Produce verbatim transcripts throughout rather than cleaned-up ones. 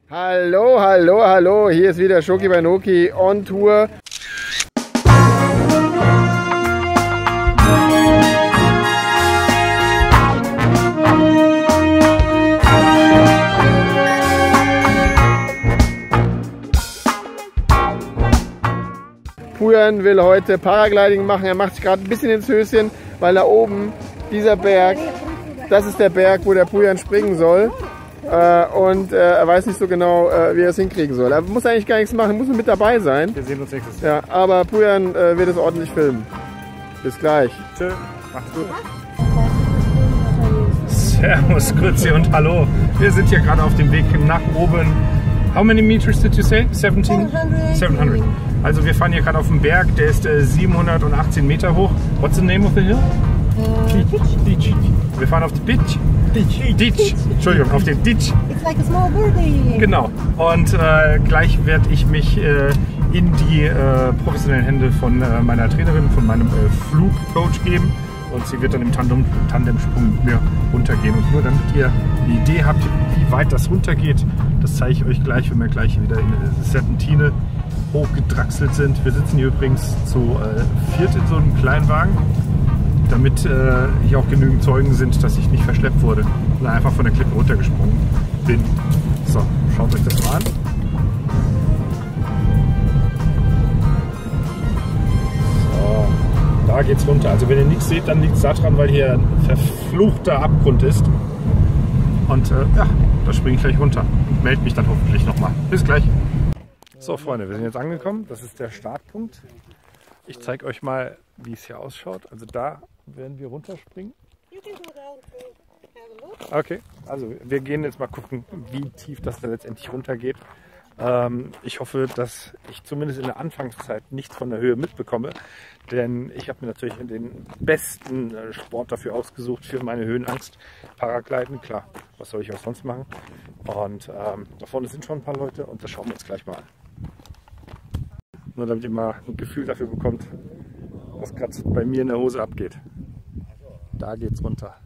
Hallo, hallo, hallo, hier ist wieder Schoki Banoki on Tour. Pujan will heute Paragliding machen, er macht sich gerade ein bisschen ins Höschen, weil da oben dieser Berg, das ist der Berg, wo der Pujan springen soll. Äh, und äh, er weiß nicht so genau, äh, wie er es hinkriegen soll. Er muss eigentlich gar nichts machen, muss nur mit dabei sein. Wir sehen uns nächstes Jahr. Ja, aber Pujan äh, wird es ordentlich filmen. Bis gleich. Tschö, macht's gut. Servus, Grüezi und Hallo. Wir sind hier gerade auf dem Weg nach oben. How many meters did you say? seventeen? sevenhundred. Also wir fahren hier gerade auf dem Berg, der ist äh, siebenhundertachtzehn Meter hoch. What's the name of the hill? Ditch. Wir fahren auf die Ditch. Ditch. Ditch. Entschuldigung, auf den Ditch. It's like a small birdie. Genau. Und äh, gleich werde ich mich äh, in die äh, professionellen Hände von äh, meiner Trainerin, von meinem äh, Flugcoach geben. Und sie wird dann im Tandem, Tandemsprung mit mir runtergehen. Und nur damit ihr eine Idee habt, wie weit das runtergeht, das zeige ich euch gleich, wenn wir gleich wieder in Serpentine hochgedrachselt sind. Wir sitzen hier übrigens zu äh, viert in so einem kleinen Wagen, damit äh, hier auch genügend Zeugen sind, dass ich nicht verschleppt wurde, sondern einfach von der Klippe runtergesprungen bin. So, schaut euch das mal an. So, da geht's runter. Also wenn ihr nichts seht, dann liegt es daran, weil hier ein verfluchter Abgrund ist. Und äh, ja, da springe ich gleich runter und melde mich dann hoffentlich nochmal. Bis gleich. So Freunde, wir sind jetzt angekommen. Das ist der Startpunkt. Ich zeige euch mal, wie es hier ausschaut. Also da werden wir runterspringen. Okay, also wir gehen jetzt mal gucken, wie tief das da letztendlich runtergeht. Ähm, ich hoffe, dass ich zumindest in der Anfangszeit nichts von der Höhe mitbekomme, denn ich habe mir natürlich den besten Sport dafür ausgesucht, für meine Höhenangst. Paragliden, klar, was soll ich auch sonst machen? Und ähm, da vorne sind schon ein paar Leute und das schauen wir uns gleich mal an. Nur damit ihr mal ein Gefühl dafür bekommt, was gerade bei mir in der Hose abgeht. Da geht's runter.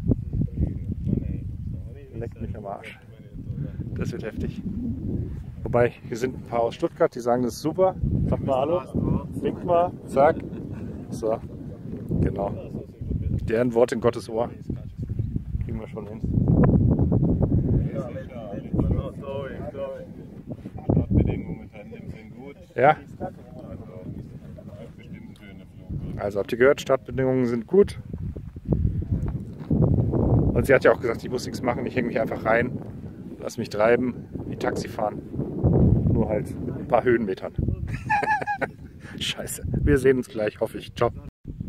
Leckt mich am Arsch. Das wird heftig. Wobei, hier sind ein paar aus Stuttgart, die sagen, das ist super. Sagt mal Hallo. Winkt mal. Zack. So. Genau. Deren Wort in Gottes Ohr. Kriegen wir schon hin. Ja. Also habt ihr gehört, Startbedingungen sind gut. Und sie hat ja auch gesagt, ich muss nichts machen, ich hänge mich einfach rein, lass mich treiben, wie Taxi fahren. Nur halt mit ein paar Höhenmetern. Scheiße. Wir sehen uns gleich, hoffe ich. Ciao.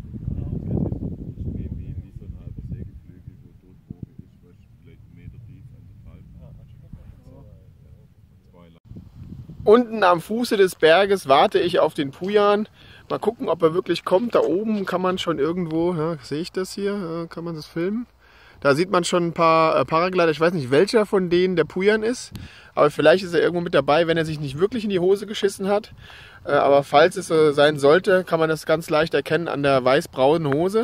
Unten am Fuße des Berges warte ich auf den Pujan. Mal gucken, ob er wirklich kommt. Da oben kann man schon irgendwo, ja, sehe ich das hier, kann man das filmen? Da sieht man schon ein paar äh, Paraglider. Ich weiß nicht, welcher von denen der Pujan ist. Aber vielleicht ist er irgendwo mit dabei, wenn er sich nicht wirklich in die Hose geschissen hat. Äh, aber falls es so sein sollte, kann man das ganz leicht erkennen an der weiß-braunen Hose.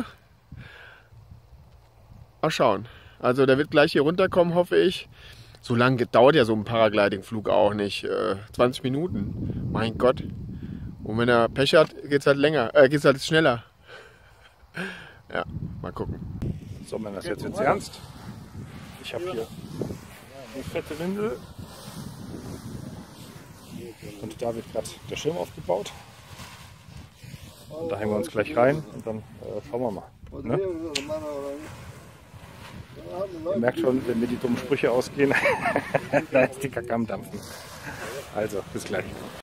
Mal schauen. Also der wird gleich hier runterkommen, hoffe ich. So lange dauert ja so ein Paragliding-Flug auch nicht. Äh, zwanzig Minuten. Mein Gott. Und wenn er Pech hat, geht es halt länger, äh, geht's halt schneller. Ja, mal gucken. So, Männer, jetzt wird's ernst. Ich habe hier eine fette Windel. Und da wird gerade der Schirm aufgebaut. Und da hängen wir uns gleich rein und dann äh, schauen wir mal. Ne? Ihr merkt schon, wenn mir die dummen Sprüche ausgehen, da ist die Kacke am Dampfen. Also, bis gleich.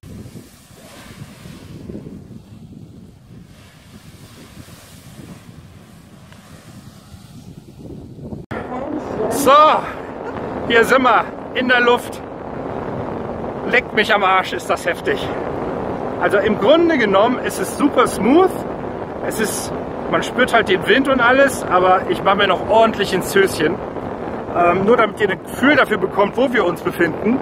So, hier sind wir in der Luft. Leckt mich am Arsch, ist das heftig. Also im Grunde genommen ist es super smooth. Es ist, man spürt halt den Wind und alles, aber ich mache mir noch ordentlich ins Höschen. Ähm, nur damit ihr ein Gefühl dafür bekommt, wo wir uns befinden.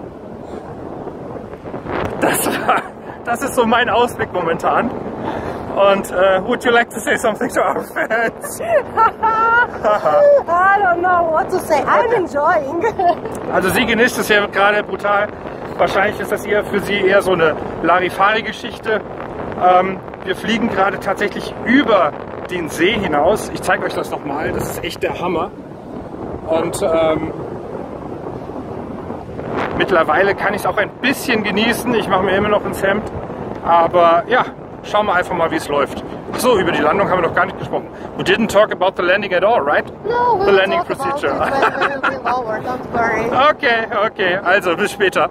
Das, war, das ist so mein Ausblick momentan. Und uh, would you like to say something to our fans? I don't know what to say. I'm enjoying. Also sie genießt es ja gerade brutal. Wahrscheinlich ist das eher für sie eher so eine Larifari-Geschichte. Ähm, wir fliegen gerade tatsächlich über den See hinaus. Ich zeige euch das nochmal. Das ist echt der Hammer. Und ähm, mittlerweile kann ich es auch ein bisschen genießen. Ich mache mir immer noch ins Hemd. Aber ja, schauen wir einfach mal, wie es läuft. So, über die Landung haben wir noch gar nicht gesprochen. We didn't talk about the landing at all, right? No, we The will landing talk procedure. about it when we will be lower. Don't worry. Okay, okay. Also, bis später.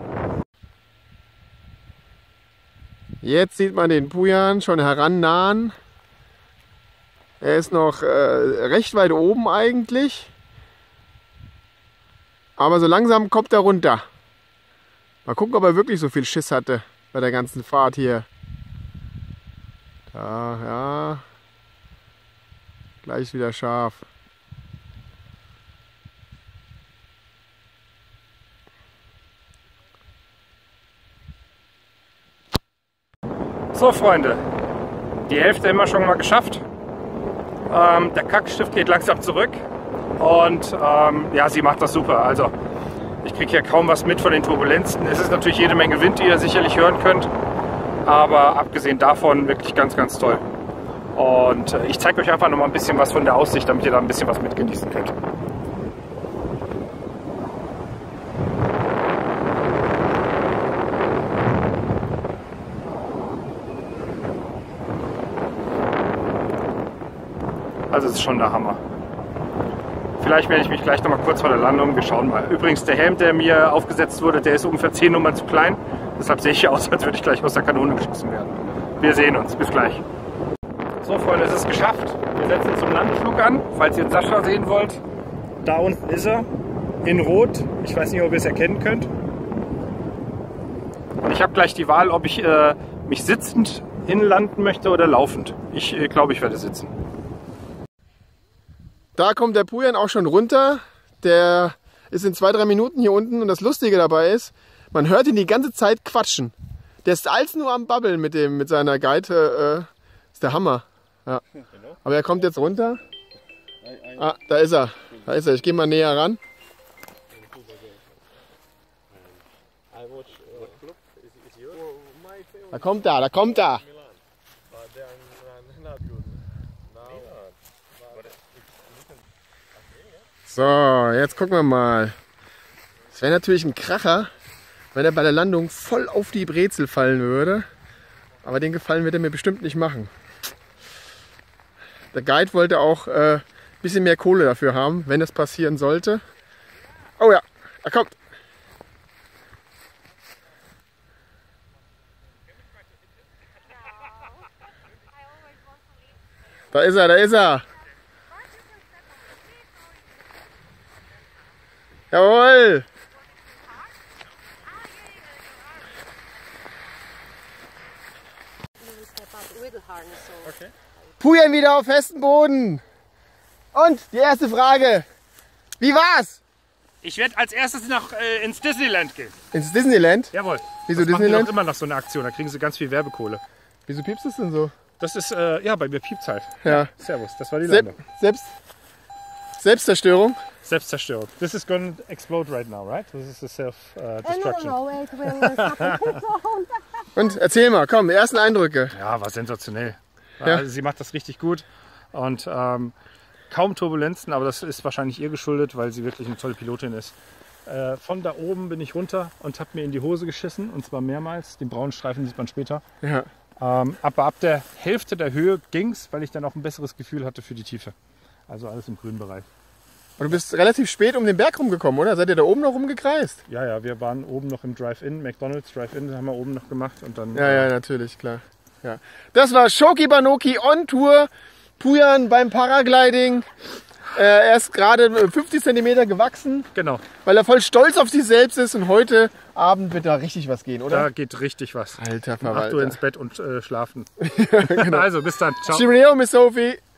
Jetzt sieht man den Puyan schon herannahen. Er ist noch äh, recht weit oben eigentlich. Aber so langsam kommt er runter. Mal gucken, ob er wirklich so viel Schiss hatte bei der ganzen Fahrt hier. Da, ja. Gleich wieder scharf. So, Freunde. Die Hälfte immer schon mal geschafft. Ähm, der Kackstift geht langsam zurück. Und ähm, ja, sie macht das super. Also, ich kriege hier kaum was mit von den Turbulenzen. Es ist natürlich jede Menge Wind, die ihr sicherlich hören könnt. Aber abgesehen davon wirklich ganz, ganz toll. Und äh, ich zeige euch einfach noch mal ein bisschen was von der Aussicht, damit ihr da ein bisschen was mitgenießen könnt. Also es ist schon der Hammer. Vielleicht melde ich mich gleich noch mal kurz vor der Landung. Wir schauen mal. Übrigens, der Helm, der mir aufgesetzt wurde, der ist ungefähr zehn Nummern zu klein. Deshalb sehe ich aus, als würde ich gleich aus der Kanone geschossen werden. Wir sehen uns. Bis gleich. So, Freunde, es ist geschafft. Wir setzen zum Landflug an. Falls ihr den Sascha sehen wollt, da unten ist er. In Rot. Ich weiß nicht, ob ihr es erkennen könnt. Und ich habe gleich die Wahl, ob ich äh, mich sitzend hinlanden möchte oder laufend. Ich äh, glaube, ich werde sitzen. Da kommt der Puyan auch schon runter. Der ist in zwei, drei Minuten hier unten. Und das Lustige dabei ist, man hört ihn die ganze Zeit quatschen. Der ist als nur am Babbeln mit, dem, mit seiner Guide. Äh, ist der Hammer. Ja. Aber er kommt jetzt runter. Ah, da ist er. Da ist er. Ich gehe mal näher ran. Da kommt er, da kommt er. So, jetzt gucken wir mal. Es wäre natürlich ein Kracher, wenn er bei der Landung voll auf die Brezel fallen würde. Aber den Gefallen wird er mir bestimmt nicht machen. Der Guide wollte auch äh, ein bisschen mehr Kohle dafür haben, wenn es passieren sollte. Oh ja, er kommt. Da ist er, da ist er. Jawohl! Okay. Puyan wieder auf festem Boden. Und die erste Frage. Wie war's? Ich werde als erstes nach, äh, ins Disneyland gehen. Ins Disneyland? Jawohl. Wieso das machen die Disneyland? doch immer noch so eine Aktion, da kriegen sie ganz viel Werbekohle. Wieso piepst es denn so? Das ist, äh, ja, bei mir piept's halt. Ja. Servus, das war die Se Landung. Selbst Selbstzerstörung? Selbstzerstörung. This is going to explode right now, right? This is a Uh, no, self-destruction. no, no, it will happen. Und erzähl mal, komm, die ersten Eindrücke. Ja, war sensationell. Ja. Also, sie macht das richtig gut und ähm, kaum Turbulenzen, aber das ist wahrscheinlich ihr geschuldet, weil sie wirklich eine tolle Pilotin ist. Äh, von da oben bin ich runter und habe mir in die Hose geschissen, und zwar mehrmals. Den braunen Streifen sieht man später. Ja. Ähm, aber ab der Hälfte der Höhe ging's, weil ich dann auch ein besseres Gefühl hatte für die Tiefe. Also alles im grünen Bereich. Und du bist relativ spät um den Berg rumgekommen, oder? Seid ihr da oben noch rumgekreist? Ja, ja, wir waren oben noch im Drive-In, McDonald's Drive-In haben wir oben noch gemacht und dann. Ja, ja, natürlich, klar. Ja. Das war Shoki Banoki on Tour. Puyan beim Paragliding. Äh, er ist gerade fünfzig Zentimeter gewachsen, Genau, weil er voll stolz auf sich selbst ist. Und heute Abend wird da richtig was gehen, da oder? geht richtig was. Alter Um acht Uhr ins Verwalter. Bett und äh, schlafen. Genau. Also, bis dann. Ciao. Cheerio, Miss Sophie.